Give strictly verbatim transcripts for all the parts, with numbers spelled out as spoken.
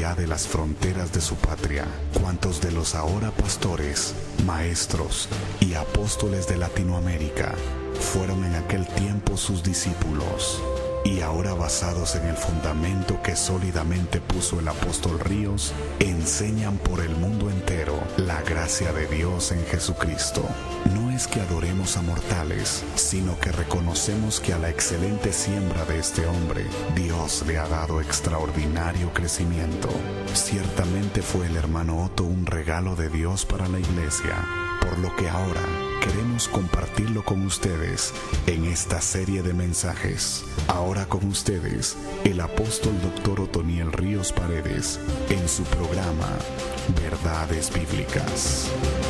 allá de las fronteras de su patria, cuantos de los ahora pastores, maestros y apóstoles de Latinoamérica fueron en aquel tiempo sus discípulos, y ahora basados en el fundamento que sólidamente puso el apóstol Ríos, enseñan por el mundo entero la gracia de Dios en Jesucristo. No es que adoremos a mortales, sino que reconocemos que a la excelente siembra de este hombre, Dios le ha dado extraordinario crecimiento. Ciertamente fue el hermano Otto un regalo de Dios para la iglesia, por lo que ahora queremos compartirlo con ustedes en esta serie de mensajes. Ahora con ustedes, el apóstol doctor Otoniel Ríos Paredes, en su programa Verdades Bíblicas.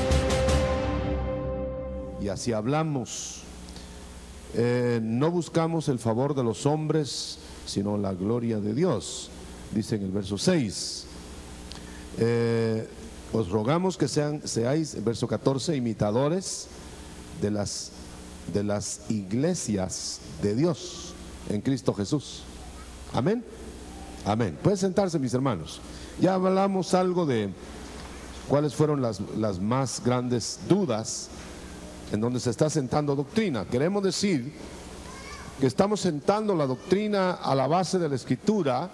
Y así hablamos. Eh, no buscamos el favor de los hombres, sino la gloria de Dios, dice en el verso seis. Eh, os rogamos que sean, seáis, verso catorce, imitadores de las, de las iglesias de Dios en Cristo Jesús. Amén. Amén. Pueden sentarse, mis hermanos. Ya hablamos algo de cuáles fueron las, las más grandes dudas en donde se está sentando doctrina. Queremos decir que estamos sentando la doctrina a la base de la Escritura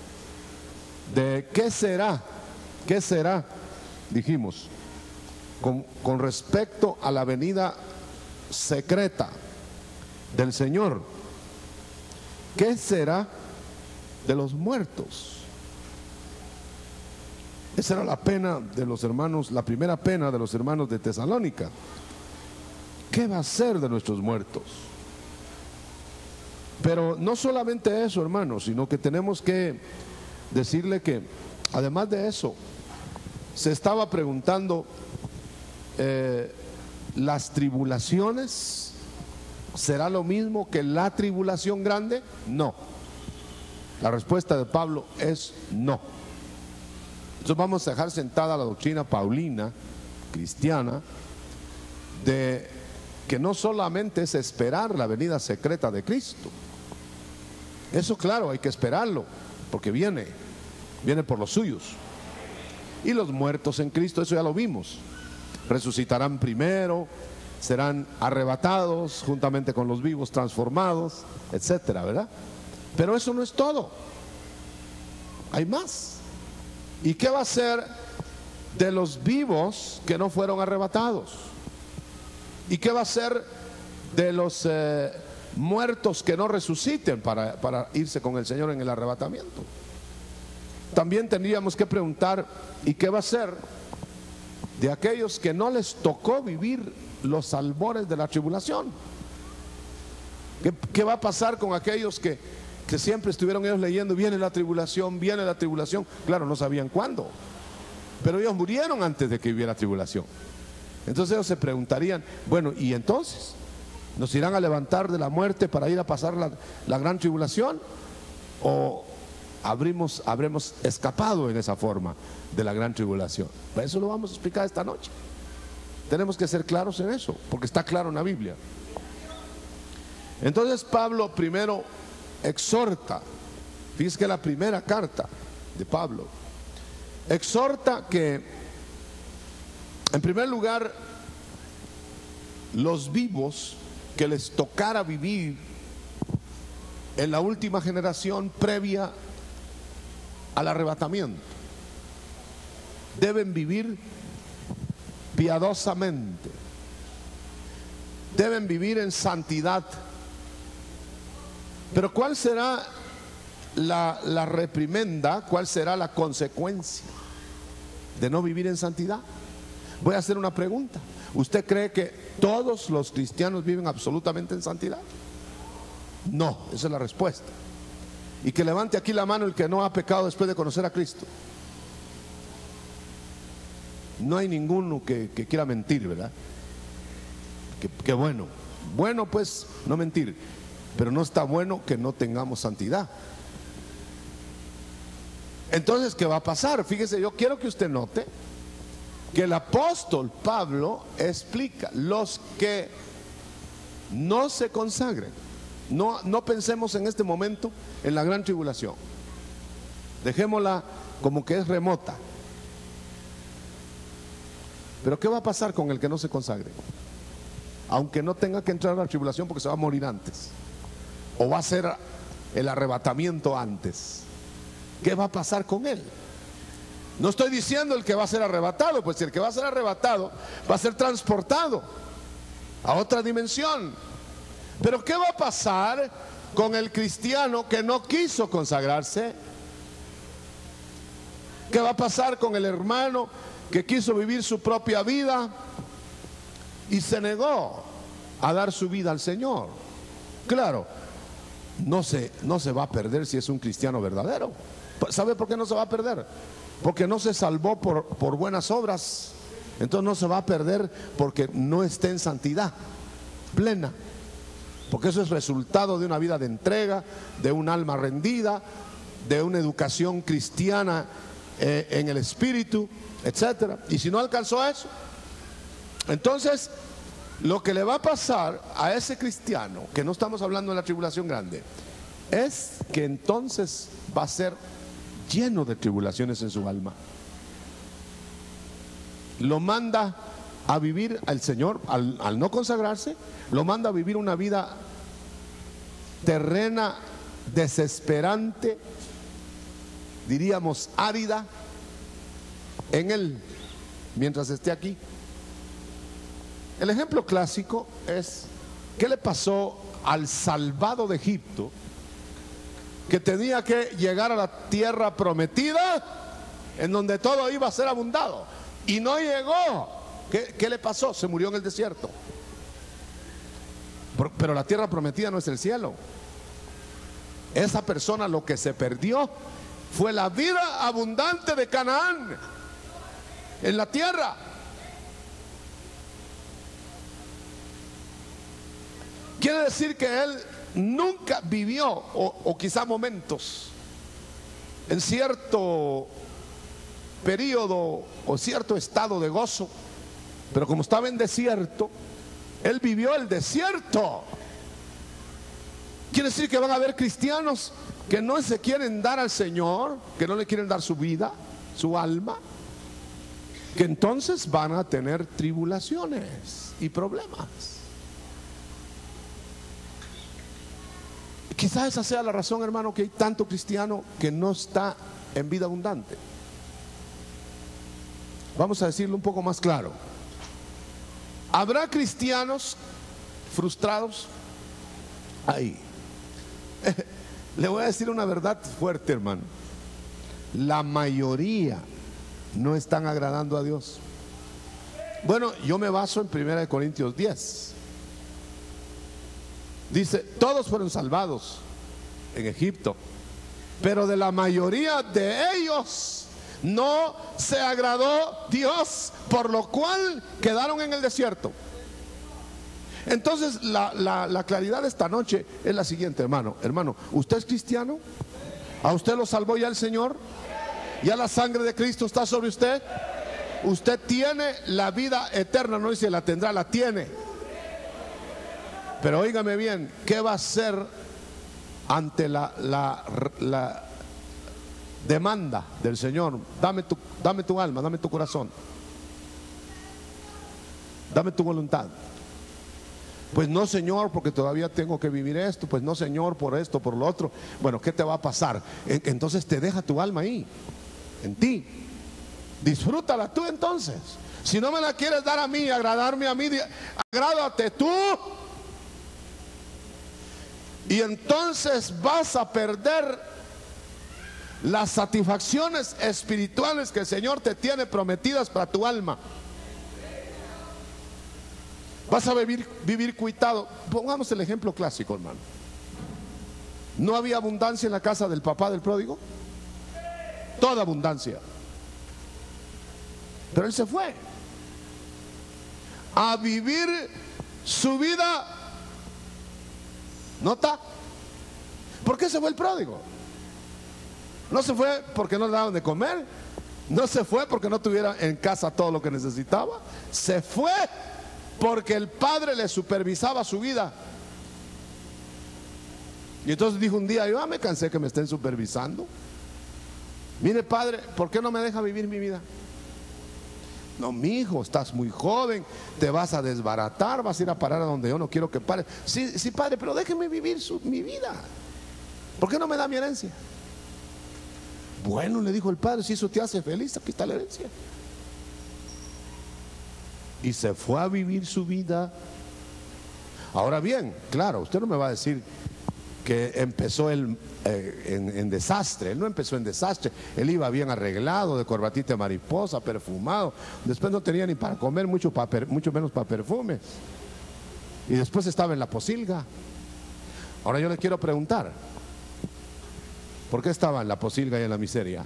de qué será, qué será, dijimos, con, con respecto a la venida secreta del Señor. ¿Qué será de los muertos? Esa era la pena de los hermanos, la primera pena de los hermanos de Tesalónica. ¿Qué va a ser de nuestros muertos? Pero no solamente eso, hermanos, sino que tenemos que decirle que además de eso, se estaba preguntando, eh, ¿las tribulaciones será lo mismo que la tribulación grande? No. La respuesta de Pablo es no. Entonces vamos a dejar sentada la doctrina paulina, cristiana, de que no solamente es esperar la venida secreta de Cristo. Eso, claro, hay que esperarlo, porque viene, viene por los suyos. Y los muertos en Cristo, eso ya lo vimos, resucitarán primero, serán arrebatados juntamente con los vivos, transformados, etcétera, ¿verdad? Pero eso no es todo, hay más. ¿Y qué va a ser de los vivos que no fueron arrebatados? ¿Y qué va a ser de los eh, muertos que no resuciten para, para irse con el Señor en el arrebatamiento? También tendríamos que preguntar, ¿y qué va a ser de aquellos que no les tocó vivir los albores de la tribulación? ¿Qué, qué va a pasar con aquellos que, que siempre estuvieron ellos leyendo, viene la tribulación, viene la tribulación? Claro, no sabían cuándo, pero ellos murieron antes de que hubiera tribulación. Entonces ellos se preguntarían, bueno, ¿y entonces? ¿Nos irán a levantar de la muerte para ir a pasar la, la gran tribulación? ¿O habremos, habremos escapado en esa forma de la gran tribulación? Por eso lo vamos a explicar esta noche. Tenemos que ser claros en eso, porque está claro en la Biblia. Entonces Pablo primero exhorta, fíjese que la primera carta de Pablo exhorta que, en primer lugar, los vivos que les tocara vivir en la última generación previa al arrebatamiento deben vivir piadosamente, deben vivir en santidad. Pero ¿cuál será la, la reprimenda? ¿Cuál será la consecuencia de no vivir en santidad? Voy a hacer una pregunta. ¿Usted cree que todos los cristianos viven absolutamente en santidad? No, esa es la respuesta. Y que levante aquí la mano el que no ha pecado después de conocer a Cristo. No hay ninguno que, que quiera mentir, ¿verdad? Que, que bueno, bueno pues no mentir, pero no está bueno que no tengamos santidad. Entonces, ¿qué va a pasar? Fíjese, yo quiero que usted note que el apóstol Pablo explica: los que no se consagren, no, no pensemos en este momento en la gran tribulación, dejémosla como que es remota. Pero ¿qué va a pasar con el que no se consagre? Aunque no tenga que entrar a la tribulación porque se va a morir antes, o va a ser el arrebatamiento antes, ¿qué va a pasar con él? No estoy diciendo el que va a ser arrebatado, pues el que va a ser arrebatado va a ser transportado a otra dimensión. Pero ¿qué va a pasar con el cristiano que no quiso consagrarse? ¿Qué va a pasar con el hermano que quiso vivir su propia vida y se negó a dar su vida al Señor? Claro, no se, no se va a perder si es un cristiano verdadero. ¿Sabe por qué no se va a perder? Porque no se salvó por, por buenas obras. Entonces no se va a perder porque no esté en santidad plena, porque eso es resultado de una vida de entrega, de un alma rendida, de una educación cristiana eh, en el espíritu, etcétera. Y si no alcanzó eso, entonces lo que le va a pasar a ese cristiano, que no estamos hablando de la tribulación grande, es que entonces va a ser lleno de tribulaciones en su alma. Lo manda a vivir al Señor, al, al no consagrarse, lo manda a vivir una vida terrena, desesperante, diríamos árida, en él, mientras esté aquí. El ejemplo clásico es, ¿qué le pasó al salvado de Egipto, que tenía que llegar a la tierra prometida, en donde todo iba a ser abundado, y no llegó? ¿Qué, qué le pasó? Se murió en el desierto. Pero la tierra prometida no es el cielo. Esa persona lo que se perdió fue la vida abundante de Canaán en la tierra. Quiere decir que él nunca vivió, o, o quizá momentos, en cierto periodo o cierto estado de gozo, pero como estaba en desierto, él vivió el desierto. Quiere decir que van a haber cristianos que no se quieren dar al Señor, que no le quieren dar su vida, su alma, que entonces van a tener tribulaciones y problemas. Quizás esa sea la razón, hermano, que hay tanto cristiano que no está en vida abundante. Vamos a decirlo un poco más claro. ¿Habrá cristianos frustrados? Ahí. Le voy a decir una verdad fuerte, hermano. La mayoría no están agradando a Dios. Bueno, yo me baso en primera de Corintios diez. Dice, todos fueron salvados en Egipto, pero de la mayoría de ellos no se agradó Dios, por lo cual quedaron en el desierto. Entonces la, la, la claridad de esta noche es la siguiente, hermano. Hermano, ¿usted es cristiano? ¿A usted lo salvó ya el Señor? ¿Ya la sangre de Cristo está sobre usted? Usted tiene la vida eterna, no dice la tendrá, la tiene. Pero óigame bien, ¿qué va a hacer ante la, la, la demanda del Señor? Dame tu, dame tu alma, dame tu corazón, dame tu voluntad. Pues no, Señor, porque todavía tengo que vivir esto. Pues no, Señor, por esto, por lo otro. Bueno, ¿qué te va a pasar? Entonces te deja tu alma ahí, en ti. Disfrútala tú entonces. Si no me la quieres dar a mí, agradarme a mí, agrádate tú. Y entonces vas a perder las satisfacciones espirituales que el Señor te tiene prometidas para tu alma. Vas a vivir, vivir cuitado. Pongamos el ejemplo clásico, hermano. ¿No había abundancia en la casa del papá del pródigo? Toda abundancia. Pero él se fue a vivir su vida. ¿Nota? ¿Por qué se fue el pródigo? No se fue porque no le daban de comer. No se fue porque no tuviera en casa todo lo que necesitaba. Se fue porque el padre le supervisaba su vida. Y entonces dijo un día, yo ah, me cansé que me estén supervisando. Mire, padre, ¿por qué no me deja vivir mi vida? No, mi hijo, estás muy joven, te vas a desbaratar, vas a ir a parar a donde yo no quiero que pares. Sí, sí, padre, pero déjeme vivir su, mi vida. ¿Por qué no me da mi herencia? Bueno, le dijo el padre, si eso te hace feliz, aquí está la herencia. Y se fue a vivir su vida. Ahora bien, claro, usted no me va a decir que empezó él eh, en, en desastre. Él no empezó en desastre. Él iba bien arreglado, de corbatita de mariposa, perfumado. Después no tenía ni para comer, mucho, pa per, mucho menos para perfume. Y después estaba en la posilga. Ahora yo le quiero preguntar, ¿por qué estaba en la posilga y en la miseria?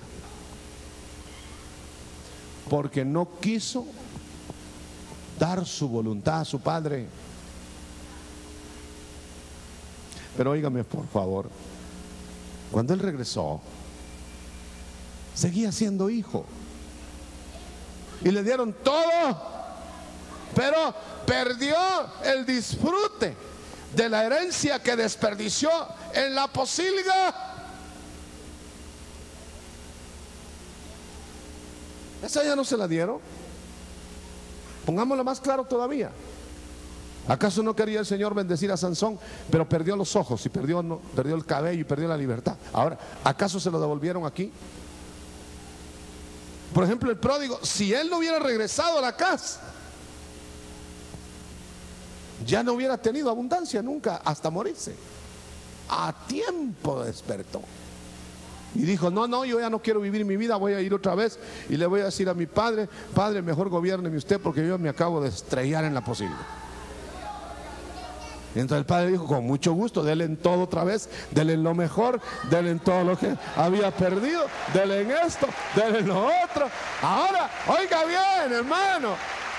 Porque no quiso dar su voluntad a su padre. Pero óigame por favor, cuando él regresó, seguía siendo hijo. Y le dieron todo, pero perdió el disfrute de la herencia que desperdició en la posilga. Esa ya no se la dieron. Pongámoslo más claro todavía. ¿Acaso no quería el Señor bendecir a Sansón, pero perdió los ojos y perdió, no, perdió el cabello y perdió la libertad? Ahora, ¿acaso se lo devolvieron aquí? Por ejemplo, el pródigo, si él no hubiera regresado a la casa, ya no hubiera tenido abundancia nunca hasta morirse. A tiempo despertó y dijo, no, no, yo ya no quiero vivir mi vida, voy a ir otra vez y le voy a decir a mi padre, padre, mejor gobiérneme usted porque yo me acabo de estrellar en la posilga. Y entonces el padre dijo, con mucho gusto, denle en todo otra vez, denle en lo mejor, denle en todo lo que había perdido, denle en esto, denle en lo otro. Ahora, oiga bien, hermano,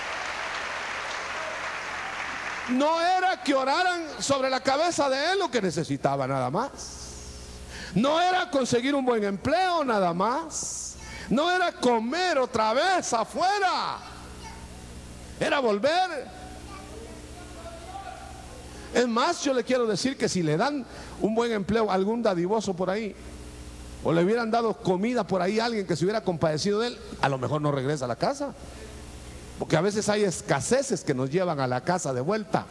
no era que oraran sobre la cabeza de él lo que necesitaba nada más. No era conseguir un buen empleo nada más. No era comer otra vez afuera. Era volver. Es más, yo le quiero decir que si le dan un buen empleo a algún dadivoso por ahí, o le hubieran dado comida por ahí a alguien que se hubiera compadecido de él, a lo mejor no regresa a la casa. Porque a veces hay escaseces que nos llevan a la casa de vuelta.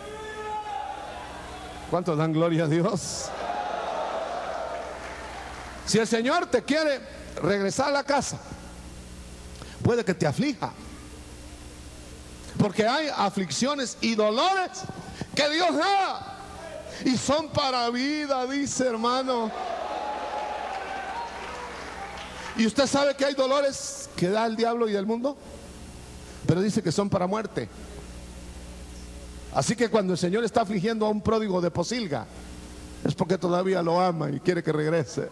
¿Cuántos dan gloria a Dios? Si el Señor te quiere regresar a la casa, puede que te aflija. Porque hay aflicciones y dolores que Dios da y son para vida, dice, hermano. Y usted sabe que hay dolores que da el diablo y el mundo, pero dice que son para muerte. Así que cuando el Señor está afligiendo a un pródigo de posilga, es porque todavía lo ama y quiere que regrese.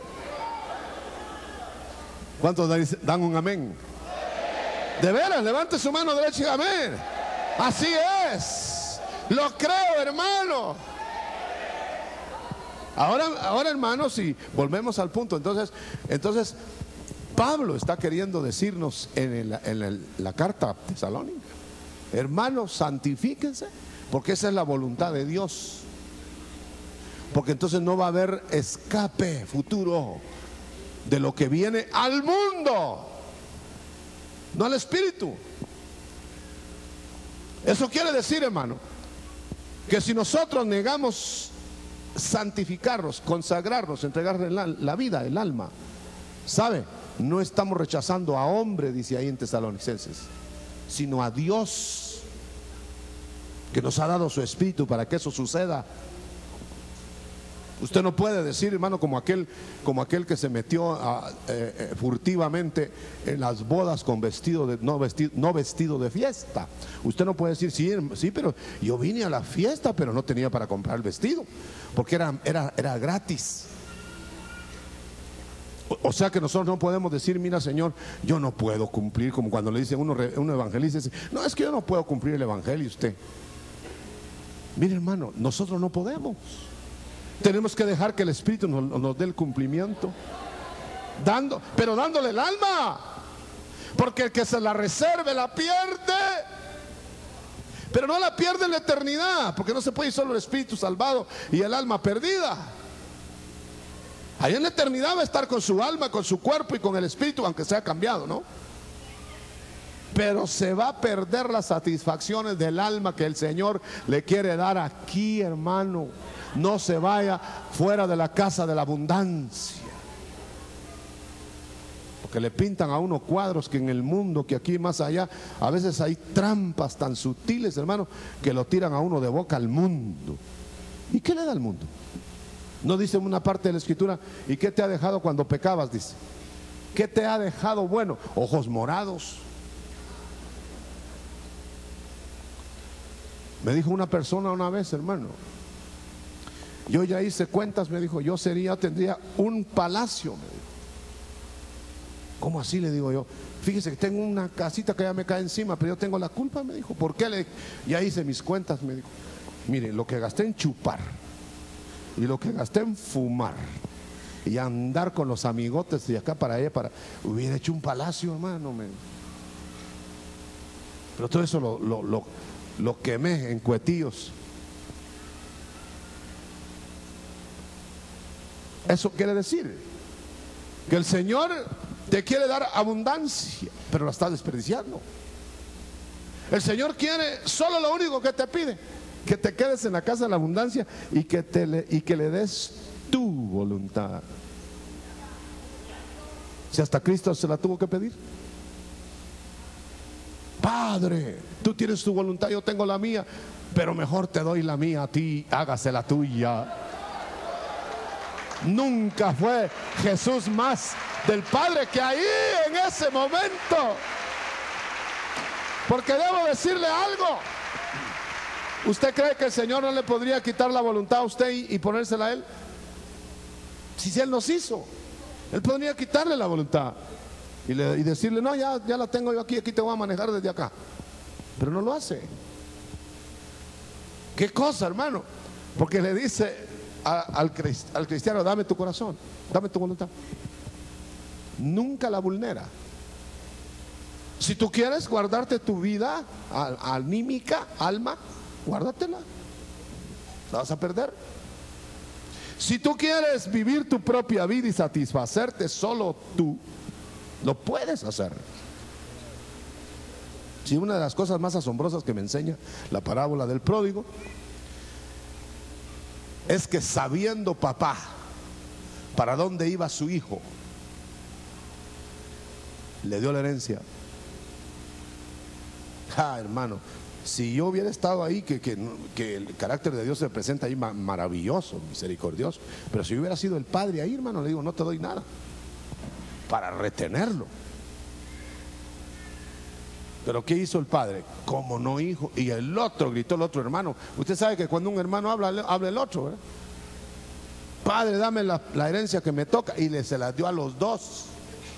¿Cuántos dan un amén? De veras, levante su mano derecha y amén. Así es. Lo creo, hermano. Ahora, ahora, hermanos, si volvemos al punto, entonces, entonces Pablo está queriendo decirnos en, el, en el, la carta a Tesalónica, hermanos, santifíquense, porque esa es la voluntad de Dios. Porque entonces no va a haber escape futuro de lo que viene al mundo, no al espíritu. Eso quiere decir, hermano, que si nosotros negamos santificarnos, consagrarnos, entregarle la, la vida, el alma, ¿sabe? No estamos rechazando a hombre, dice ahí en Tesalonicenses, sino a Dios, que nos ha dado su espíritu para que eso suceda. Usted no puede decir, hermano, como aquel, como aquel que se metió a, eh, eh, furtivamente en las bodas con vestido de, no, vestido, no vestido de fiesta. Usted no puede decir, sí, sí, pero yo vine a la fiesta, pero no tenía para comprar el vestido, porque era, era, era gratis. O, o sea que nosotros no podemos decir, mira, Señor, yo no puedo cumplir, como cuando le dicen uno, uno evangelista, dice, no, es que yo no puedo cumplir el evangelio. Usted, mire, hermano, nosotros no podemos. Tenemos que dejar que el Espíritu nos, nos dé el cumplimiento, dando, pero dándole el alma, porque el que se la reserve la pierde, pero no la pierde en la eternidad, porque no se puede ir solo el Espíritu salvado y el alma perdida. Allá en la eternidad va a estar con su alma, con su cuerpo y con el espíritu, aunque sea cambiado, ¿no? Pero se va a perder las satisfacciones del alma que el Señor le quiere dar aquí, hermano. No se vaya fuera de la casa de la abundancia. Porque le pintan a uno cuadros que en el mundo, que aquí más allá, a veces hay trampas tan sutiles, hermano, que lo tiran a uno de boca al mundo. ¿Y qué le da al mundo? No dice una parte de la escritura, ¿y qué te ha dejado cuando pecabas? Dice, ¿qué te ha dejado bueno? Ojos morados. Me dijo una persona una vez, hermano, yo ya hice cuentas, me dijo, yo sería, tendría un palacio, me dijo. ¿Cómo así? Le digo yo. Fíjese que tengo una casita que ya me cae encima, pero yo tengo la culpa, me dijo. ¿Por qué? Le... Ya hice mis cuentas, me dijo. Mire, lo que gasté en chupar y lo que gasté en fumar y andar con los amigotes de acá para allá, para... hubiera hecho un palacio, hermano, me... Pero todo eso lo, lo, lo, lo quemé en cuetillos. Eso quiere decir que el Señor te quiere dar abundancia, pero la estás desperdiciando. El Señor quiere, solo lo único que te pide, que te quedes en la casa de la abundancia y que, te le, y que le des tu voluntad. Si hasta Cristo se la tuvo que pedir. Padre, tú tienes tu voluntad, yo tengo la mía, pero mejor te doy la mía a ti, hágase la tuya. Nunca fue Jesús más del Padre que ahí en ese momento. Porque debo decirle algo. ¿Usted cree que el Señor no le podría quitar la voluntad a usted y, y ponérsela a Él? Si Él nos hizo, Él podría quitarle la voluntad y, le, y decirle, no, ya, ya la tengo yo aquí, aquí te voy a manejar desde acá. Pero no lo hace. ¿Qué cosa, hermano? Porque le dice Al, al cristiano, dame tu corazón, dame tu voluntad. Nunca la vulnera. Si tú quieres guardarte tu vida anímica, alma, guárdatela. La vas a perder. Si tú quieres vivir tu propia vida y satisfacerte solo tú, lo puedes hacer. Si una de las cosas más asombrosas que me enseña la parábola del pródigo es que sabiendo papá para dónde iba su hijo, le dio la herencia. Ah, hermano, si yo hubiera estado ahí, que, que, que el carácter de Dios se presenta ahí maravilloso, misericordioso, pero si yo hubiera sido el padre ahí, hermano, le digo, no te doy nada para retenerlo. Pero ¿qué hizo el padre? Como no, hijo. Y el otro, gritó el otro hermano. Usted sabe que cuando un hermano habla, habla el otro, ¿verdad? Padre, dame la, la herencia que me toca. Y le se la dio a los dos.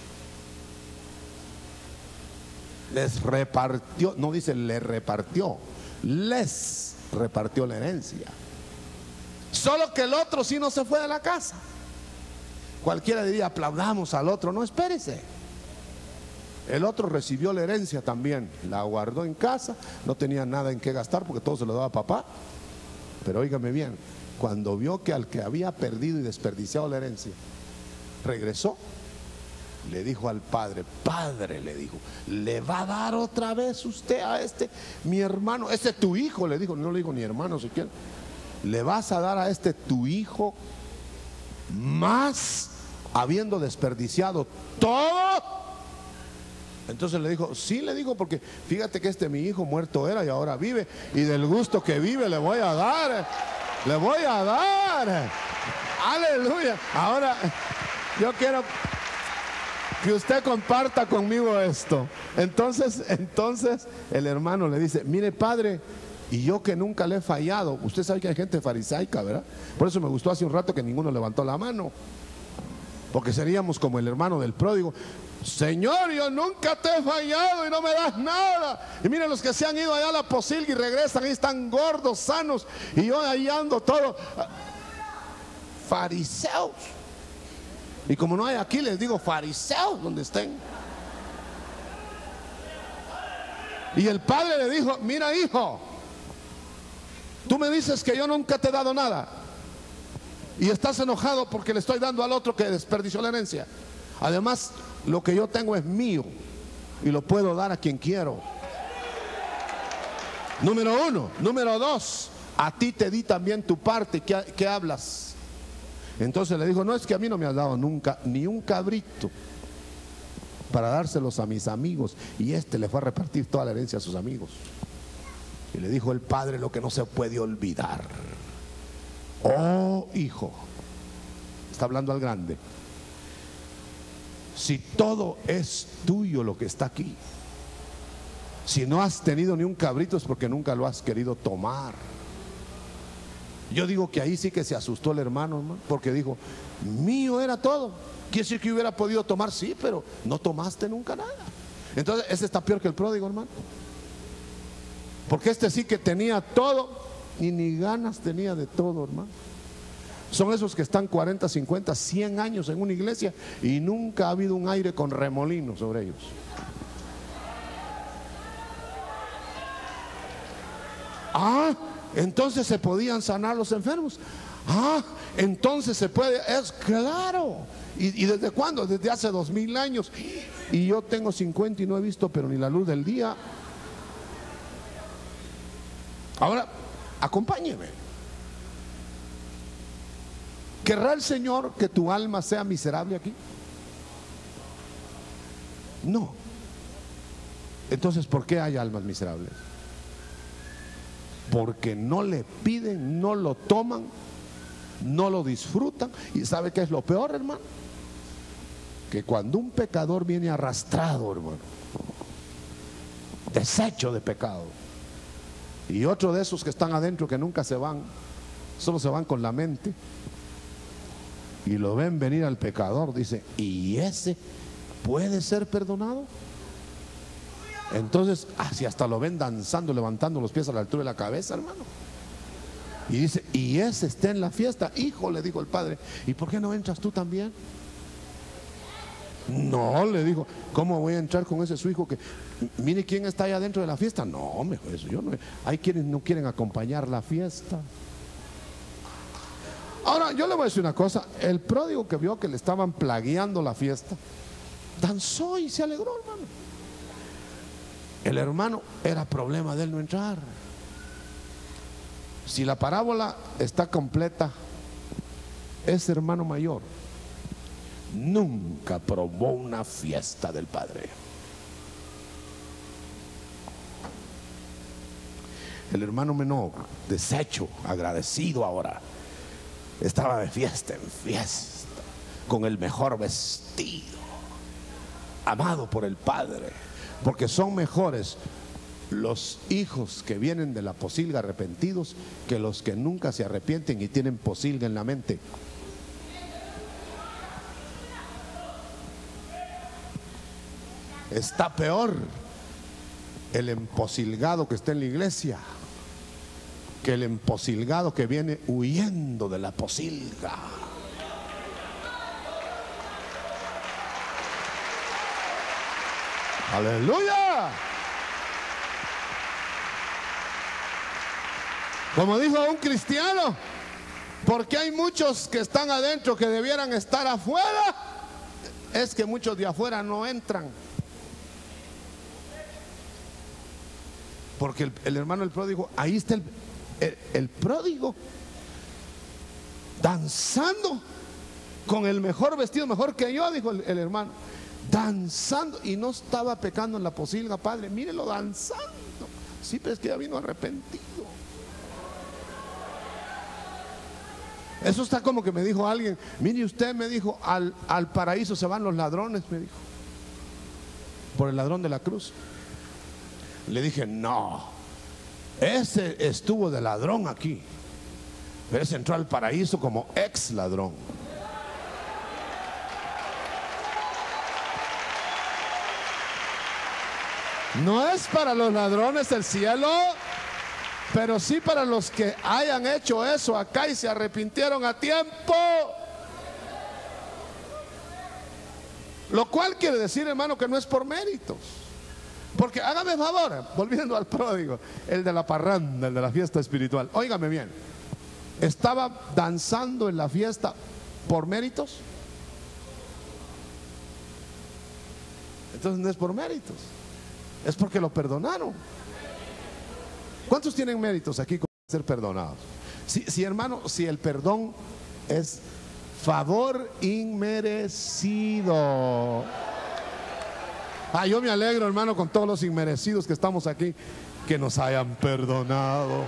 Les repartió, no dice le repartió, les repartió la herencia. Solo que el otro sí no se fue de la casa. Cualquiera diría, aplaudamos al otro. No, espérese. El otro recibió la herencia también, la guardó en casa, no tenía nada en qué gastar porque todo se lo daba a papá. Pero óigame bien, cuando vio que al que había perdido y desperdiciado la herencia regresó, le dijo al padre, padre, le dijo, ¿le va a dar otra vez usted a este, mi hermano, este tu hijo? Le dijo, no le digo ni hermano siquiera, ¿le vas a dar a este tu hijo más habiendo desperdiciado todo? Entonces le dijo, sí, le digo, porque fíjate que este mi hijo muerto era y ahora vive, y del gusto que vive le voy a dar, le voy a dar, aleluya. Ahora yo quiero que usted comparta conmigo esto. Entonces, entonces el hermano le dice, mire padre, y yo que nunca le he fallado. Usted sabe que hay gente farisaica, ¿verdad? Por eso me gustó hace un rato que ninguno levantó la mano, porque seríamos como el hermano del pródigo. Señor, yo nunca te he fallado y no me das nada. Y miren los que se han ido allá a la Posilga y regresan, ahí están gordos, sanos, y yo ahí ando todo. Fariseos. Y como no hay aquí, les digo fariseos donde estén. Y el padre le dijo, mira hijo, tú me dices que yo nunca te he dado nada. Y estás enojado porque le estoy dando al otro que desperdició la herencia. Además, lo que yo tengo es mío y lo puedo dar a quien quiero. Número uno. Número dos, a ti te di también tu parte. ¿Qué, qué hablas? Entonces le dijo, no, es que a mí no me has dado nunca ni un cabrito para dárselos a mis amigos. Y este le fue a repartir toda la herencia a sus amigos. Y le dijo el padre lo que no se puede olvidar. Oh hijo, está hablando al grande, si todo es tuyo lo que está aquí, si no has tenido ni un cabrito es porque nunca lo has querido tomar. Yo digo que ahí sí que se asustó el hermano, hermano, porque dijo, mío era todo. Quiere decir que hubiera podido tomar, sí, pero no tomaste nunca nada. Entonces ese está peor que el pródigo, hermano, porque este sí que tenía todo y ni ganas tenía de todo, hermano. Son esos que están cuarenta, cincuenta, cien años en una iglesia y nunca ha habido un aire con remolino sobre ellos. Ah, entonces se podían sanar los enfermos. Ah, entonces se puede, es claro. ¿Y, y desde cuándo? Desde hace dos mil años. Y yo tengo cincuenta y no he visto pero ni la luz del día. Ahora, acompáñeme. ¿Querrá el Señor que tu alma sea miserable aquí? No. Entonces, ¿por qué hay almas miserables? Porque no le piden, no lo toman, no lo disfrutan. ¿Y sabe qué es lo peor, hermano? Que cuando un pecador viene arrastrado, hermano, deshecho de pecado, y otro de esos que están adentro que nunca se van, solo se van con la mente, y lo ven venir al pecador, dice, ¿y ese puede ser perdonado? Entonces, así hasta lo ven danzando, levantando los pies a la altura de la cabeza, hermano. Y dice, ¿y ese está en la fiesta? Hijo, le dijo el padre, ¿y por qué no entras tú también? No, le dijo, ¿cómo voy a entrar con ese su hijo que mire quién está allá dentro de la fiesta? No, mejor eso yo no. Hay quienes no quieren acompañar la fiesta. Ahora, yo le voy a decir una cosa, el pródigo que vio que le estaban plagueando la fiesta, danzó y se alegró, hermano. El hermano, era problema de él no entrar. Si la parábola está completa, ese hermano mayor nunca probó una fiesta del Padre. El hermano menor, deshecho, agradecido ahora, estaba de fiesta en fiesta, con el mejor vestido, amado por el Padre, porque son mejores los hijos que vienen de la posilga arrepentidos que los que nunca se arrepienten y tienen posilga en la mente. Está peor el emposilgado que está en la iglesia que el emposilgado que viene huyendo de la posilga. Aleluya. Como dijo un cristiano, porque hay muchos que están adentro que debieran estar afuera, es que muchos de afuera no entran. Porque el, el hermano del pródigo, ahí está el, el, el pródigo danzando con el mejor vestido, mejor que yo, dijo el, el hermano, danzando, y no estaba pecando en la posilga, padre, mírelo danzando. Sí, pero es que ya vino arrepentido. Eso está como que me dijo alguien, mire usted, me dijo, al, al paraíso se van los ladrones, me dijo, por el ladrón de la cruz. Le dije, no, ese estuvo de ladrón aquí, pero ese entró al paraíso como ex ladrón. No es para los ladrones el cielo, pero sí para los que hayan hecho eso acá y se arrepintieron a tiempo. Lo cual quiere decir, hermano, que no es por méritos. Porque hágame favor, volviendo al pródigo, el de la parranda, el de la fiesta espiritual, óigame bien. ¿estaba danzando en la fiesta por méritos? Entonces no es por méritos, es porque lo perdonaron. ¿Cuántos tienen méritos aquí con ser perdonados? Si, si hermano, si el perdón es favor inmerecido. Ah, yo me alegro, hermano, con todos los inmerecidos que estamos aquí, que nos hayan perdonado.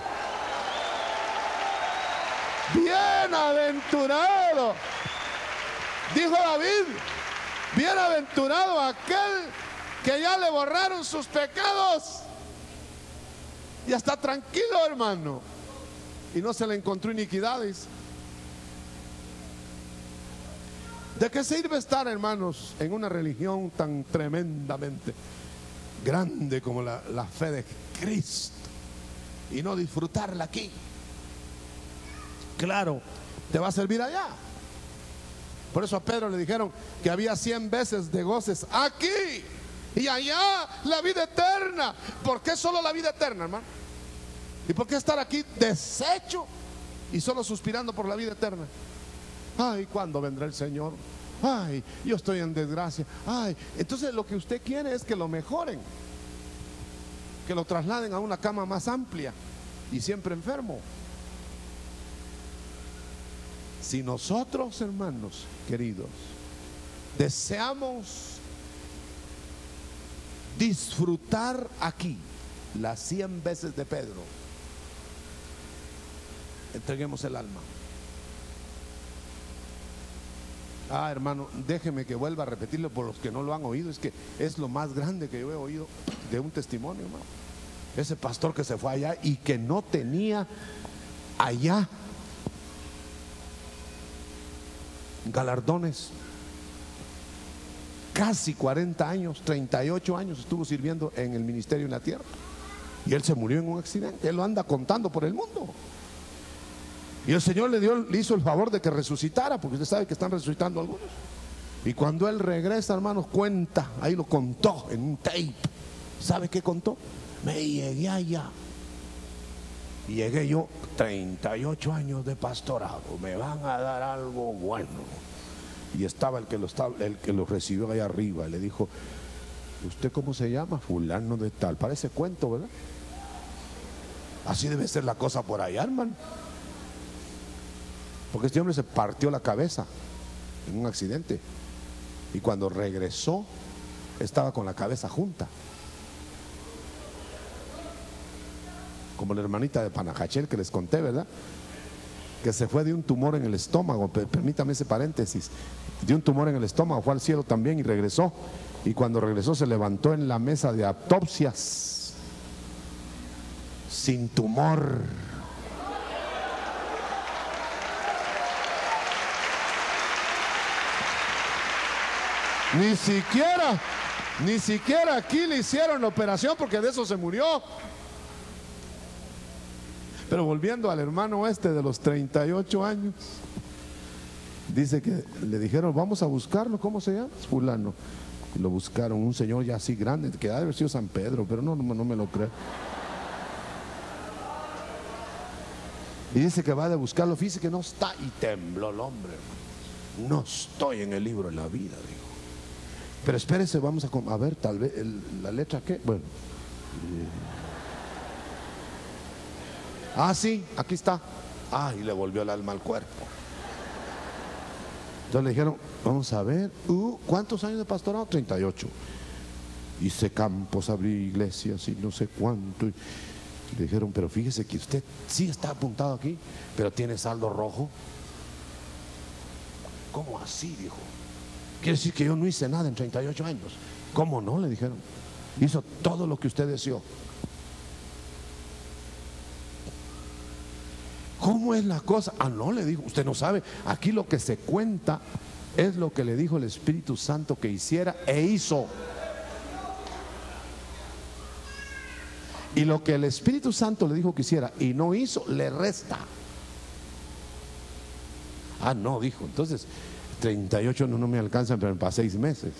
Bienaventurado, dijo David, bienaventurado aquel que ya le borraron sus pecados. Ya está tranquilo, hermano, y no se le encontró iniquidades. ¿De qué sirve estar, hermanos, en una religión tan tremendamente grande como la, la fe de Cristo y no disfrutarla aquí? Claro, te va a servir allá. Por eso a Pedro le dijeron que había cien veces de goces aquí y allá la vida eterna. ¿Por qué solo la vida eterna, hermano? ¿Y por qué estar aquí deshecho y solo suspirando por la vida eterna? Ay, ¿cuándo vendrá el Señor? Ay, yo estoy en desgracia. Ay, entonces lo que usted quiere es que lo mejoren, que lo trasladen a una cama más amplia y siempre enfermo. Si nosotros, hermanos queridos, deseamos disfrutar aquí las cien veces de Pedro, entreguemos el alma. Ah, hermano, déjeme que vuelva a repetirlo por los que no lo han oído. Es que es lo más grande que yo he oído de un testimonio, hermano. Ese pastor que se fue allá y que no tenía allá galardones. Casi cuarenta años, treinta y ocho años estuvo sirviendo en el ministerio en la tierra. Y él se murió en un accidente. Él lo anda contando por el mundo. Y el Señor le, dio, le hizo el favor de que resucitara, porque usted sabe que están resucitando algunos. Y cuando él regresa, hermanos, cuenta, ahí lo contó en un tape. ¿Sabe qué contó? Me llegué allá. Y llegué yo, treinta y ocho años de pastorado, me van a dar algo bueno. Y estaba el que lo, estaba, el que lo recibió allá arriba, y le dijo, ¿usted cómo se llama? Fulano de tal. Parece cuento, ¿verdad? Así debe ser la cosa por allá, hermano. Porque este hombre se partió la cabeza en un accidente y cuando regresó estaba con la cabeza junta, como la hermanita de Panajachel que les conté, ¿verdad? Que se fue de un tumor en el estómago. Permítame ese paréntesis. De un tumor en el estómago, fue al cielo también y regresó, y cuando regresó se levantó en la mesa de autopsias sin tumor. Ni siquiera, ni siquiera aquí le hicieron la operación, porque de eso se murió. Pero volviendo al hermano este de los treinta y ocho años, dice que le dijeron, vamos a buscarlo. ¿Cómo se llama? Fulano. Y lo buscaron, un señor ya así grande, que ha de haber sido San Pedro, pero no, no, no me lo creo. Y dice que va a buscarlo, fíjese que no está, y tembló el hombre. No estoy en el libro de la vida, dijo. Pero espérese, vamos a, a ver, tal vez, el, la letra qué, bueno. Ah, sí, aquí está. Ah, y le volvió el alma al cuerpo. Entonces le dijeron, vamos a ver, uh, ¿cuántos años de pastorado? treinta y ocho. Hice campos, abrí iglesias y no sé cuánto. Y le dijeron, pero fíjese que usted sí está apuntado aquí, pero tiene saldo rojo. ¿Cómo así? Dijo. Quiere decir que yo no hice nada en treinta y ocho años. ¿Cómo no? Le dijeron. Hizo todo lo que usted deseó. ¿Cómo es la cosa? Ah, no, le dijo, usted no sabe. Aquí lo que se cuenta es lo que le dijo el Espíritu Santo que hiciera e hizo. Y lo que el Espíritu Santo le dijo que hiciera y no hizo, le resta. Ah, no, dijo. Entonces, treinta y ocho no, no me alcanzan, pero para seis meses.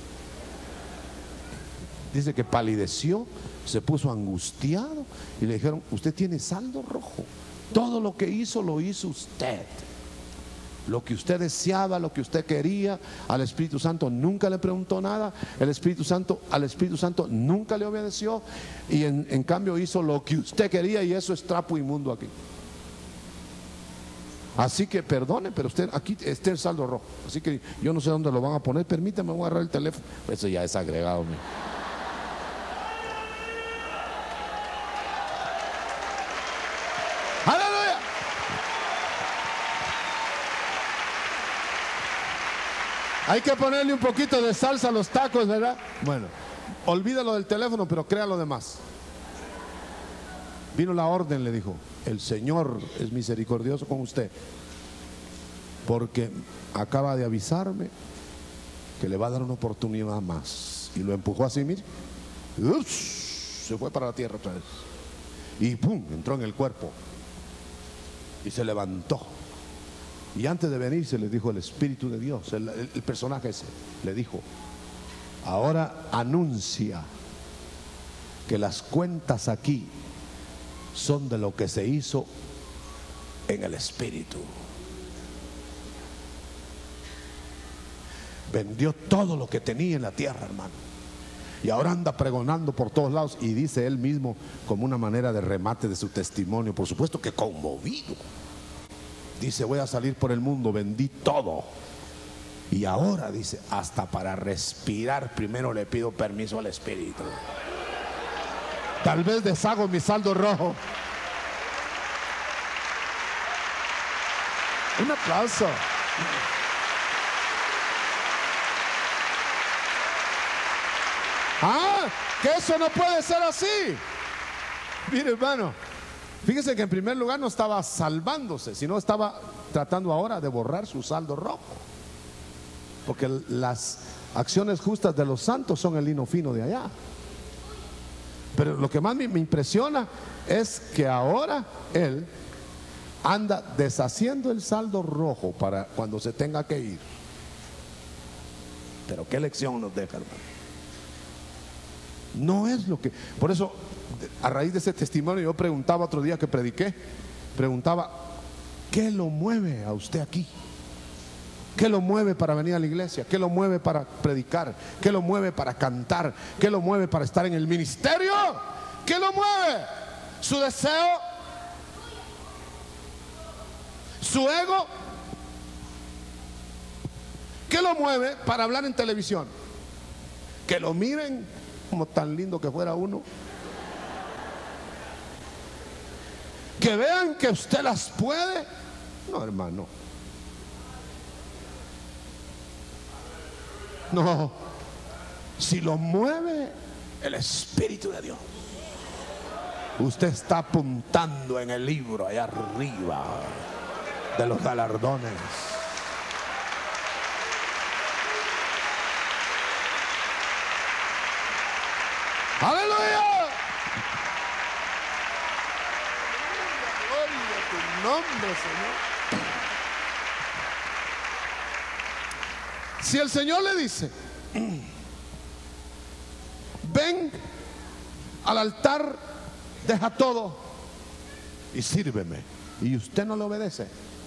Dice que palideció, se puso angustiado y le dijeron, usted tiene saldo rojo. Todo lo que hizo, lo hizo usted. Lo que usted deseaba, lo que usted quería, al Espíritu Santo nunca le preguntó nada. El Espíritu Santo, al Espíritu Santo nunca le obedeció. Y en, en cambio hizo lo que usted quería, y eso es trapo inmundo aquí. Así que perdone, pero usted aquí está el saldo rojo. Así que yo no sé dónde lo van a poner. Permítame, voy a agarrar el teléfono. Eso ya es agregado, mío. ¡Aleluya! Hay que ponerle un poquito de salsa a los tacos, ¿verdad? Bueno, olvídalo del teléfono, pero crea lo demás. Vino la orden, le dijo: el Señor es misericordioso con usted, porque acaba de avisarme que le va a dar una oportunidad más. Y lo empujó así, mire. Ups, se fue para la tierra otra vez. Y pum, entró en el cuerpo. Y se levantó. Y antes de venirse le dijo el Espíritu de Dios, el, el, el personaje ese, le dijo: ahora anuncia que las cuentas aquí son de lo que se hizo en el Espíritu. Vendió todo lo que tenía en la tierra, hermano, y ahora anda pregonando por todos lados. Y dice él mismo, como una manera de remate de su testimonio, por supuesto que conmovido, dice: voy a salir por el mundo, vendí todo, y ahora, dice, hasta para respirar primero le pido permiso al Espíritu. Tal vez deshago mi saldo rojo. Un aplauso. Ah, que eso no puede ser así. Mire, hermano, fíjese que en primer lugar no estaba salvándose, sino estaba tratando ahora de borrar su saldo rojo. Porque las acciones justas de los santos son el lino fino de allá. Pero lo que más me, me impresiona es que ahora él anda deshaciendo el saldo rojo para cuando se tenga que ir. Pero qué lección nos deja, hermano. No es lo que... Por eso, a raíz de ese testimonio, yo preguntaba otro día que prediqué, preguntaba: ¿qué lo mueve a usted aquí? ¿Qué lo mueve para venir a la iglesia? ¿Qué lo mueve para predicar? ¿Qué lo mueve para cantar? ¿Qué lo mueve para estar en el ministerio? ¿Qué lo mueve? ¿Su deseo? ¿Su ego? ¿Qué lo mueve para hablar en televisión? Que lo miren como tan lindo que fuera uno. Que vean que usted las puede. No, hermano. No. Si lo mueve el Espíritu de Dios, usted está apuntando en el libro allá arriba de los galardones. ¡Aleluya! Gloria a tu nombre, Señor. Si el Señor le dice: ven al altar, deja todo y sírveme, y usted no le obedece,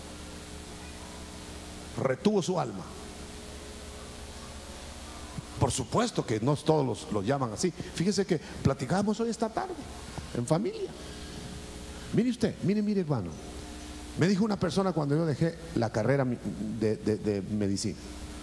retuvo su alma. Por supuesto que no todos los, los llaman así. Fíjese que platicábamos hoy esta tarde en familia. Mire usted, mire, mire, hermano. Me dijo una persona cuando yo dejé la carrera de, de, de medicina: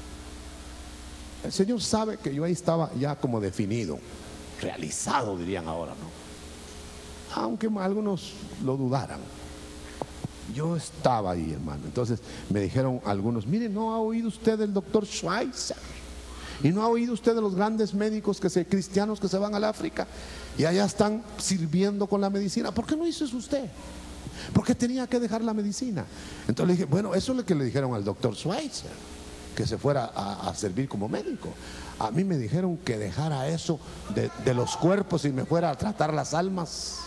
el Señor sabe que yo ahí estaba ya como definido, realizado, dirían ahora, ¿no? Aunque algunos lo dudaran, yo estaba ahí, hermano. Entonces me dijeron algunos: mire, ¿no ha oído usted del doctor Schweitzer? ¿Y no ha oído usted de los grandes médicos que se, cristianos que se van al África y allá están sirviendo con la medicina? ¿Por qué no hizo eso usted? ¿Por qué tenía que dejar la medicina? Entonces le dije: bueno, eso es lo que le dijeron al doctor Schweitzer, que se fuera a, a servir como médico. A mí me dijeron que dejara eso de, de los cuerpos y me fuera a tratar las almas.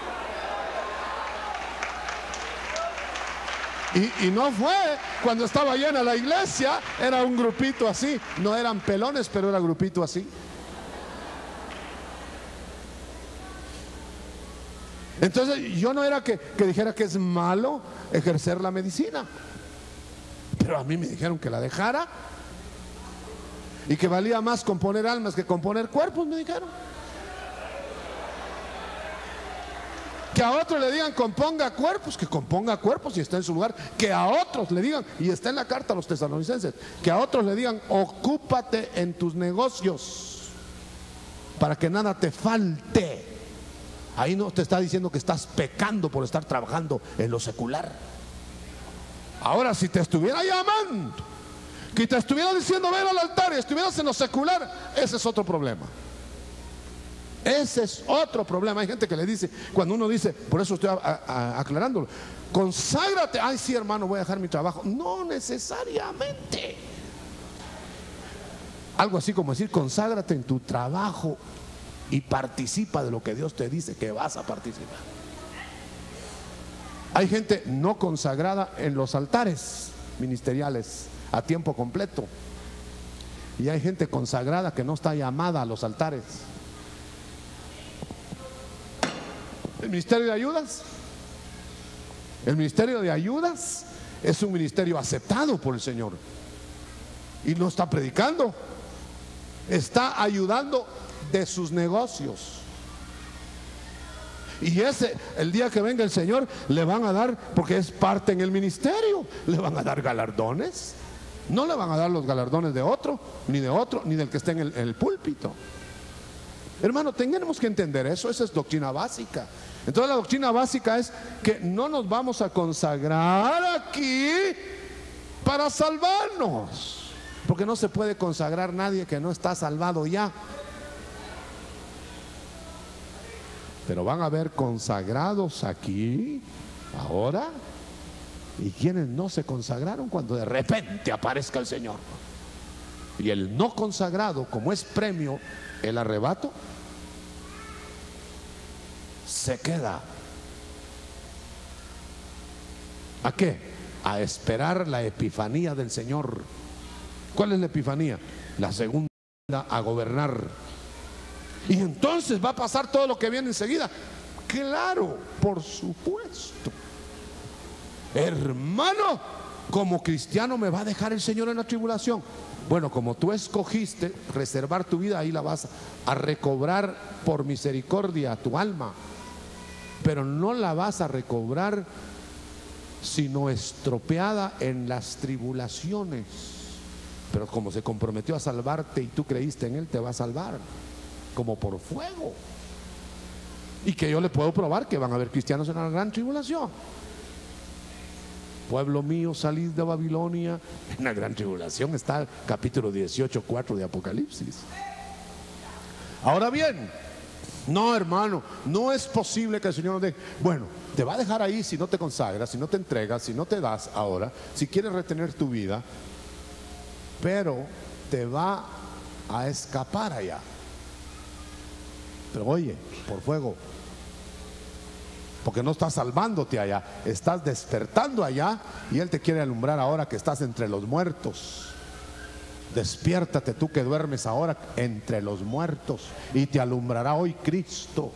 Y, y no fue cuando estaba llena la iglesia, era un grupito así. No eran pelones, pero era grupito así. Entonces yo no era que, que dijera que es malo ejercer la medicina, pero a mí me dijeron que la dejara y que valía más componer almas que componer cuerpos, me dijeron. Que a otros le digan componga cuerpos, que componga cuerpos y está en su lugar. Que a otros le digan, y está en la carta a los tesalonicenses, que a otros le digan ocúpate en tus negocios para que nada te falte. Ahí no te está diciendo que estás pecando por estar trabajando en lo secular. Ahora, si te estuviera llamando, que te estuviera diciendo ven al altar y estuvieras en lo secular, ese es otro problema. Ese es otro problema. Hay gente que le dice, cuando uno dice, por eso estoy a, a, aclarándolo, conságrate. Ay, sí, hermano, voy a dejar mi trabajo. No necesariamente. Algo así como decir, conságrate en tu trabajo y participa de lo que Dios te dice que vas a participar. Hay gente no consagrada en los altares ministeriales a tiempo completo, y hay gente consagrada que no está llamada a los altares. El ministerio de ayudas, el ministerio de ayudas es un ministerio aceptado por el Señor, y no está predicando, está ayudando de sus negocios. Y ese, el día que venga el Señor, le van a dar, porque es parte en el ministerio, le van a dar galardones. No le van a dar los galardones de otro, ni de otro, ni del que esté en el, en el púlpito. Hermano, tenemos que entender eso. Esa es doctrina básica. Entonces la doctrina básica es que no nos vamos a consagrar aquí para salvarnos, porque no se puede consagrar nadie que no está salvado ya. Pero van a haber consagrados aquí ahora, y quienes no se consagraron cuando de repente aparezca el Señor. Y el no consagrado, como es premio el arrebato, se queda. ¿A qué? A esperar la epifanía del Señor. ¿Cuál es la epifanía? La segunda a gobernar. Y entonces va a pasar todo lo que viene enseguida. Claro, por supuesto. Hermano, como cristiano me va a dejar el Señor en la tribulación. Bueno, como tú escogiste reservar tu vida, ahí la vas a recobrar por misericordia, tu alma. Pero no la vas a recobrar sino estropeada en las tribulaciones. Pero como se comprometió a salvarte y tú creíste en Él, te va a salvar como por fuego. Y que yo le puedo probar que van a haber cristianos en la gran tribulación. Pueblo mío, salid de Babilonia. En la gran tribulación está el capítulo dieciocho, cuatro de Apocalipsis. Ahora bien, no, hermano, no es posible que el Señor nos deje. Bueno, te va a dejar ahí si no te consagras, si no te entregas, si no te das ahora, si quieres retener tu vida, pero te va a escapar allá. Pero oye, por fuego, porque no estás salvándote allá, estás despertando allá, y Él te quiere alumbrar ahora que estás entre los muertos. Despiértate tú que duermes ahora entre los muertos, y te alumbrará hoy Cristo.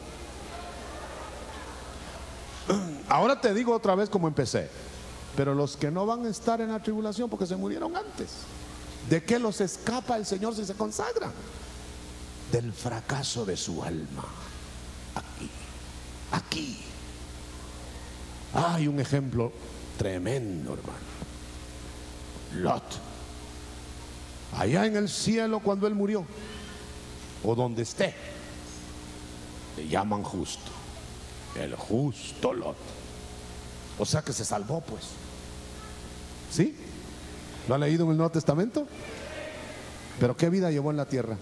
Ahora te digo otra vez como empecé, pero los que no van a estar en la tribulación porque se murieron antes, ¿de qué los escapa el Señor si se consagran? Del fracaso de su alma. Aquí, aquí. Hay un ejemplo tremendo, hermano. Lot. Allá en el cielo cuando él murió, o donde esté, le llaman justo. El justo Lot. O sea que se salvó, pues. ¿Sí? ¿Lo ha leído en el Nuevo Testamento? Pero ¿qué vida llevó en la tierra?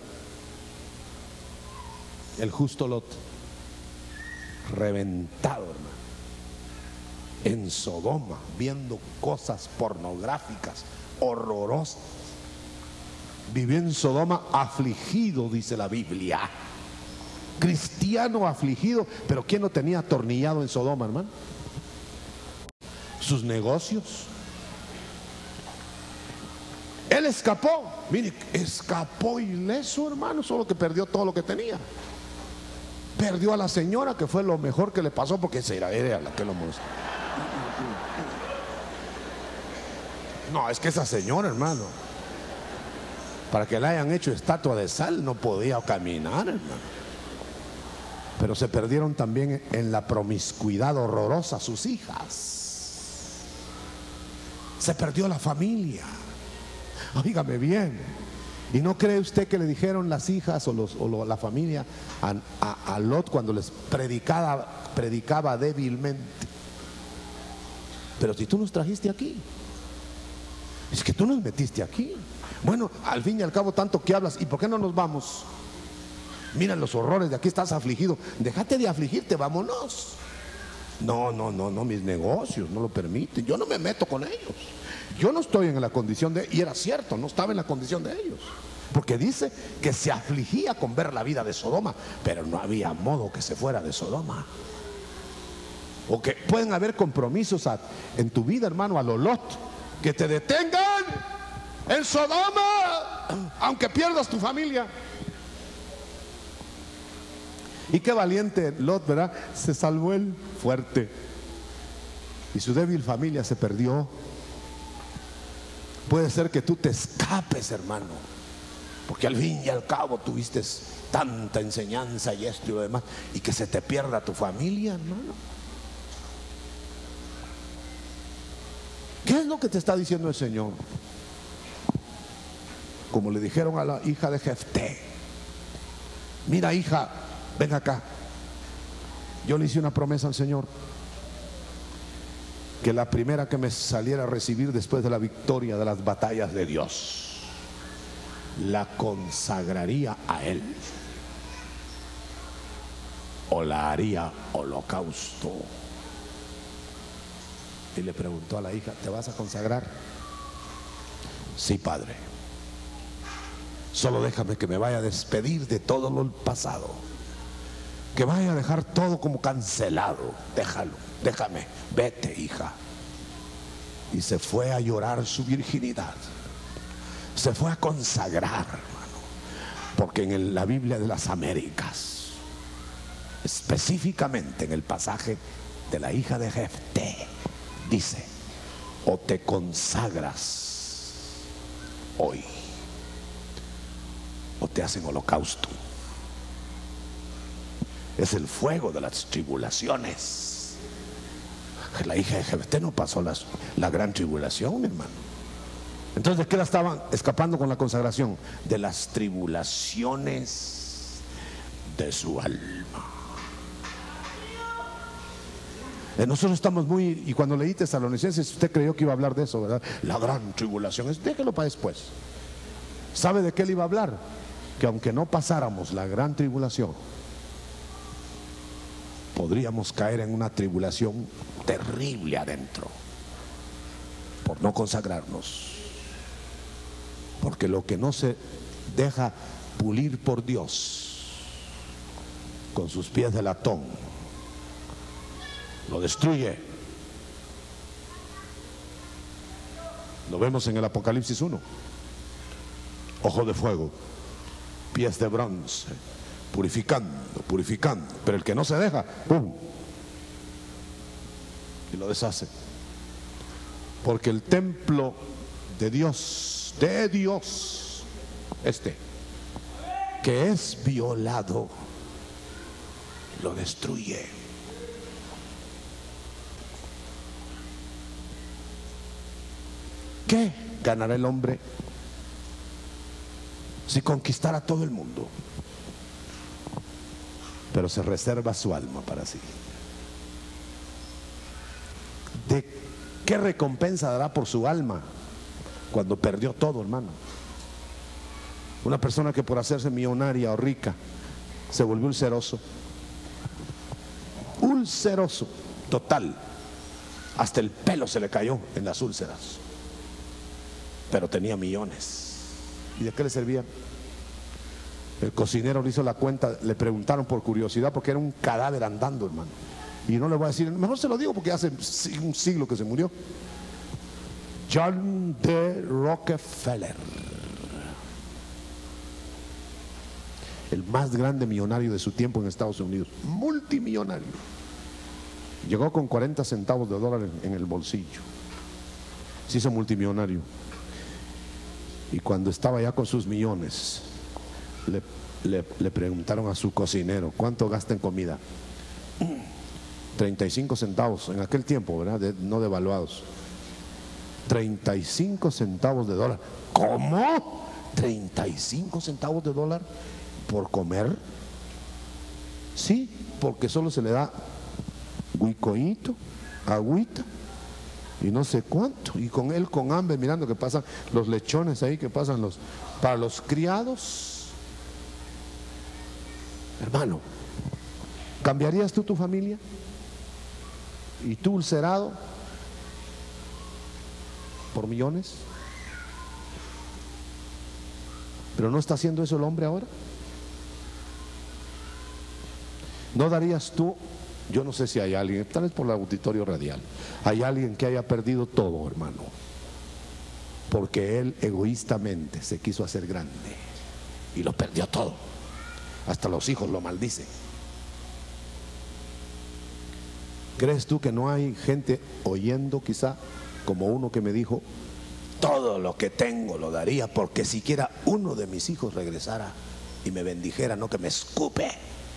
El justo Lot, reventado, hermano, en Sodoma, viendo cosas pornográficas horrorosas. Vivió en Sodoma afligido, dice la Biblia. Cristiano afligido. Pero ¿quién lo tenía atornillado en Sodoma, hermano? Sus negocios. Él escapó. Mire, escapó ileso, hermano, solo que perdió todo lo que tenía. Perdió a la señora, que fue lo mejor que le pasó, porque esa era, era la que lo molestó. No, es que esa señora, hermano, para que la hayan hecho estatua de sal, no podía caminar, hermano. Pero se perdieron también en la promiscuidad horrorosa sus hijas. Se perdió la familia. Óigame bien. ¿Y no cree usted que le dijeron las hijas o, los, o lo, la familia a, a, a Lot cuando les predicaba, predicaba débilmente? Pero si tú nos trajiste aquí, es que tú nos metiste aquí. Bueno, al fin y al cabo tanto que hablas, ¿y por qué no nos vamos? Mira los horrores de aquí, estás afligido. Déjate de afligirte, vámonos. No, no, no, no, mis negocios no lo permiten. Yo no me meto con ellos. Yo no estoy en la condición de, y era cierto, no estaba en la condición de ellos. Porque dice que se afligía con ver la vida de Sodoma, pero no había modo que se fuera de Sodoma. O que pueden haber compromisos a, en tu vida, hermano, a lo Lot, que te detengan en Sodoma, aunque pierdas tu familia. Y qué valiente Lot, ¿verdad? Se salvó el fuerte y su débil familia se perdió. Puede ser que tú te escapes, hermano, porque al fin y al cabo tuviste tanta enseñanza y esto y lo demás, y que se te pierda tu familia, hermano. ¿Qué es lo que te está diciendo el Señor? Como le dijeron a la hija de Jefté: mira, hija, ven acá. Yo le hice una promesa al Señor, que la primera que me saliera a recibir después de la victoria de las batallas de Dios, la consagraría a Él, o la haría holocausto. Y le preguntó a la hija: ¿te vas a consagrar? Sí, padre. Solo déjame que me vaya a despedir de todo lo pasado, que vaya a dejar todo como cancelado. Déjalo, déjame, vete, hija. Y se fue a llorar su virginidad, se fue a consagrar, hermano, porque en el, la Biblia de las Américas, específicamente en el pasaje de la hija de Jefté, dice: o te consagras hoy, o te hacen holocausto. Es el fuego de las tribulaciones. La hija de Jefté no pasó las, la gran tribulación, hermano. Entonces, ¿de qué la estaban escapando con la consagración? De las tribulaciones de su alma. Eh, nosotros estamos muy, y cuando leí Tesalonicenses, usted creyó que iba a hablar de eso, ¿verdad? La gran tribulación, es, déjelo para después. ¿Sabe de qué le iba a hablar? Que aunque no pasáramos la gran tribulación, podríamos caer en una tribulación terrible adentro por no consagrarnos. Porque lo que no se deja pulir por Dios con sus pies de latón, lo destruye. Lo vemos en el Apocalipsis uno. Ojo de fuego, pies de bronce, purificando, purificando. Pero el que no se deja, ¡pum!, y lo deshace. Porque el templo de Dios, de Dios, este, que es violado, lo destruye. ¿Qué ganará el hombre si conquistara todo el mundo, pero se reserva su alma para sí? ¿De qué recompensa dará por su alma cuando perdió todo, hermano? Una persona que por hacerse millonaria o rica se volvió ulceroso, ulceroso total, hasta el pelo se le cayó en las úlceras, pero tenía millones. ¿Y de qué le servían? El cocinero le hizo la cuenta, le preguntaron por curiosidad, porque era un cadáver andando, hermano. Y no le voy a decir, mejor se lo digo porque hace un siglo que se murió. John D. Rockefeller. el más grande millonario de su tiempo en Estados Unidos, multimillonario. Llegó con cuarenta centavos de dólar en, en el bolsillo, se hizo multimillonario. Y cuando estaba ya con sus millones, le, le, le preguntaron a su cocinero, ¿cuánto gasta en comida? treinta y cinco centavos en aquel tiempo, ¿verdad? De, no devaluados. treinta y cinco centavos de dólar. ¿Cómo? ¿treinta y cinco centavos de dólar por comer? Sí, porque solo se le da huicoíto, agüita y no sé cuánto, y con él con hambre, mirando que pasan los lechones ahí, que pasan los para los criados. Hermano, ¿cambiarías tú tu familia? ¿Y tú ulcerado por millones? ¿Pero no está haciendo eso el hombre ahora? ¿No darías tú? Yo no sé si hay alguien, tal vez por el auditorio radial, hay alguien que haya perdido todo, hermano, porque él egoístamente se quiso hacer grande y lo perdió todo. Hasta los hijos lo maldicen. ¿Crees tú que no hay gente oyendo quizá como uno que me dijo, todo lo que tengo lo daría porque siquiera uno de mis hijos regresara y me bendijera, no que me escupe?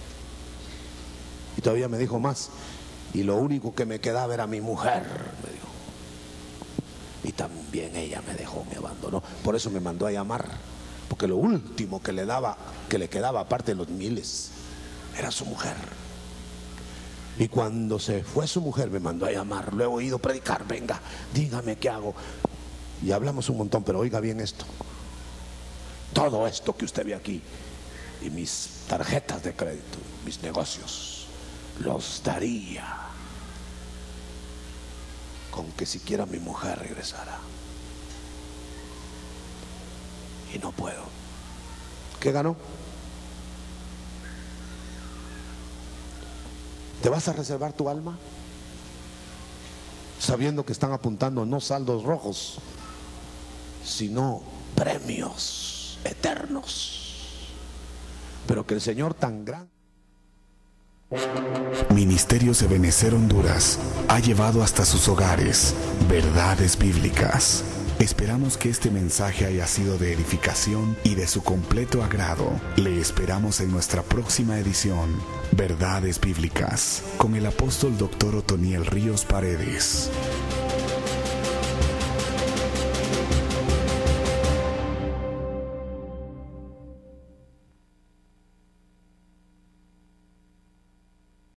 Y todavía me dijo más, y lo único que me quedaba era mi mujer, me dijo. Y también ella me dejó, me abandonó. Por eso me mandó a llamar, porque lo último que le daba, que le quedaba aparte de los miles, era su mujer. Y cuando se fue su mujer me mandó a llamar, lo he oído predicar, venga, dígame qué hago. Y hablamos un montón, pero oiga bien esto. Todo esto que usted ve aquí, y mis tarjetas de crédito, mis negocios, los daría con que siquiera mi mujer regresara. Y no puedo. ¿Qué ganó? ¿Te vas a reservar tu alma? Sabiendo que están apuntando no saldos rojos, sino premios eternos. Pero que el Señor tan grande. Ministerios Ebenecer Honduras ha llevado hasta sus hogares verdades bíblicas. Esperamos que este mensaje haya sido de edificación y de su completo agrado. Le esperamos en nuestra próxima edición, Verdades Bíblicas, con el apóstol doctor Otoniel Ríos Paredes.